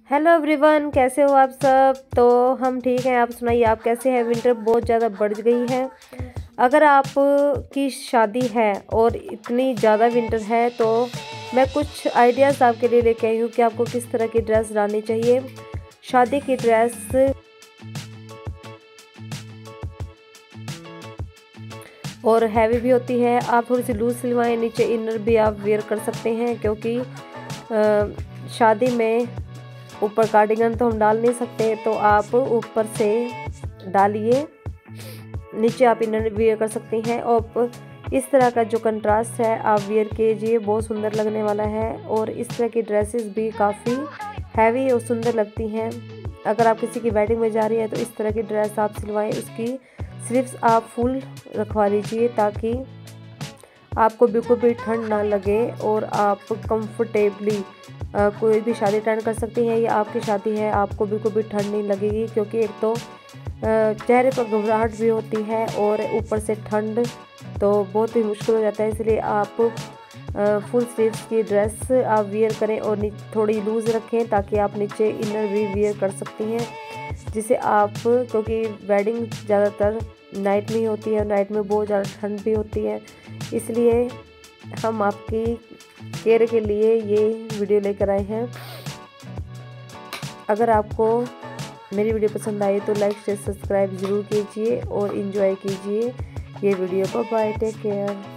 Hello everyone, कैसे हो आप सब। तो हम ठीक हैं, आप सुनाइए आप कैसे हैं। विंटर बहुत ज़्यादा बढ़ गई है। अगर आप की शादी है और इतनी ज़्यादा विंटर है तो मैं कुछ आइडियाज़ आपके लिए लेके आई हूँ कि आपको किस तरह की ड्रेस डालनी चाहिए। शादी की ड्रेस और हैवी भी होती है। आप थोड़ी सी लूज सिलवाएं, नीचे इनर भी आप वेयर कर सकते हैं, क्योंकि शादी में ऊपर कार्डिगन तो हम डाल नहीं सकते, तो आप ऊपर से डालिए, नीचे आप इनर वेयर कर सकते हैं। और इस तरह का जो कंट्रास्ट है आप वेयर कीजिए, बहुत सुंदर लगने वाला है। और इस तरह की ड्रेसेस भी काफ़ी हैवी और सुंदर लगती हैं। अगर आप किसी की वेडिंग में जा रही है तो इस तरह की ड्रेस आप सिलवाएं, उसकी स्लीव्स आप फुल रखवा लीजिए ताकि आपको बिल्कुल भी ठंड ना लगे और आप कंफर्टेबली कोई भी शादी अटेंड कर सकती हैं। या आपकी शादी है, आपको बिल्कुल भी ठंड नहीं लगेगी, क्योंकि एक तो चेहरे पर घबराहट भी होती है और ऊपर से ठंड, तो बहुत ही मुश्किल हो जाता है। इसलिए आप फुल स्लीव्स की ड्रेस आप वियर करें और थोड़ी लूज़ रखें ताकि आप नीचे इनर भी वियर कर सकती हैं, जिसे आप, क्योंकि वेडिंग ज़्यादातर नाइट में ही होती है और नाइट में बहुत ज़्यादा ठंड भी होती है, इसलिए हम आपकी केयर के लिए ये वीडियो लेकर आए हैं। अगर आपको मेरी वीडियो पसंद आई तो लाइक शेयर सब्सक्राइब ज़रूर कीजिए और इन्जॉय कीजिए ये वीडियो को। Bye, take care.